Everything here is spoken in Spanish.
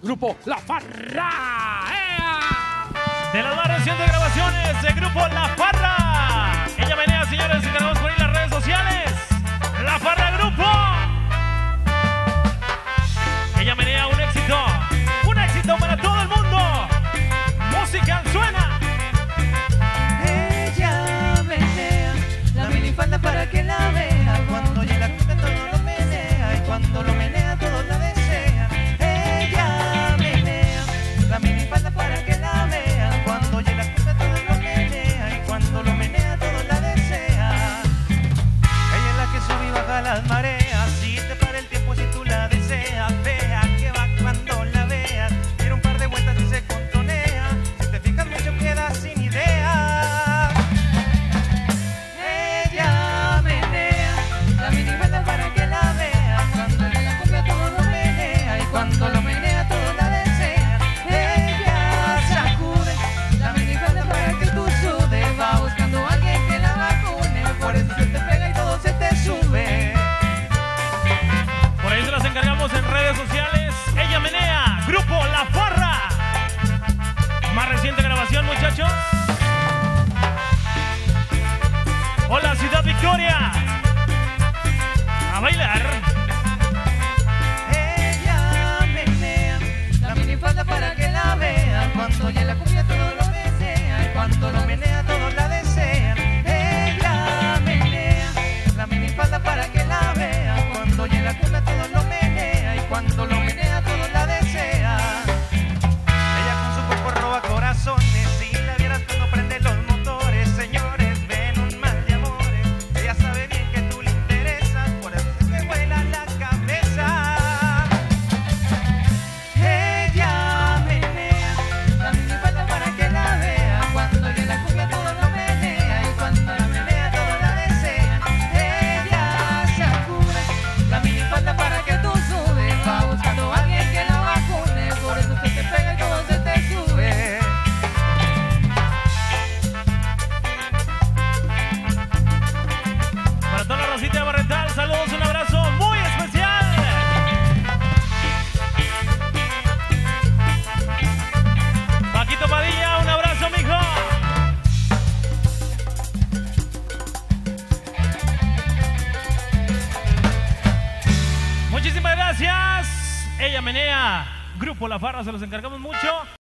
Grupo La Farra. De las más recientes grabaciones de Grupo La Farra. Ella Menea, señores, encargamos por ahí las redes sociales. La Farra Grupo. Ella Menea, un éxito para todo el mundo. Música suena. Ella menea la minifalda para que la vea. Cuando llega cumbia todo lo menea, y cuando lo menea todo la desea. Ella menea la minifalda para que la vea. Cuando llega cumbia todo lo menea, y cuando lo menea todo la desea. Ella es la que sube y baja las mareas, si te para el tiempo si tú la deseas. Vea que va cuando la veas, tira un par de vueltas y se contonea. Si te fijas mucho quedas sin idea. Ella menea la minifalda para que la vea. Cuando llega cumbia todo lo menea, y cuando lo menea todo la desea. Ella sacude la minifalda para que tú sudes, va buscando a alguien que la vacune, por eso se te pega y todo se te sube. Por ahí se las encargamos en redes sociales. Ella Menea, Grupo La Farra. Más reciente grabación, muchachos. Hola, Ciudad Victoria. A bailar. Ella menea la minifalda para que la vea. Cuando llega la cumbia todo lo desea, y cuando lo menea todos la desean. Ella menea la minifalda para que la vea. Cuando llega la cumbia todo lo menea, y cuando lo menea todos la desea. Ella con su cuerpo roba corazones, si la vieras cuando prende los motores. Señores, ven un mal de amores. Ella sabe bien que tú le interesas, por eso se te vuela la cabeza. Ella menea la minifalda para que la vea. Cuando llega la cumbia todo lo menea, y cuando la menea todo la desea. Ella sacude la minifalda para que tú subes, va buscando a alguien que la vacune, por eso se te pega y todo se te sube. Para toda la racita de Barretal, saludos, un abrazo muy especial. Paquito Padilla, un abrazo, mijo. Muchísimas gracias. Ella Menea, Grupo La Farra, se los encargamos mucho.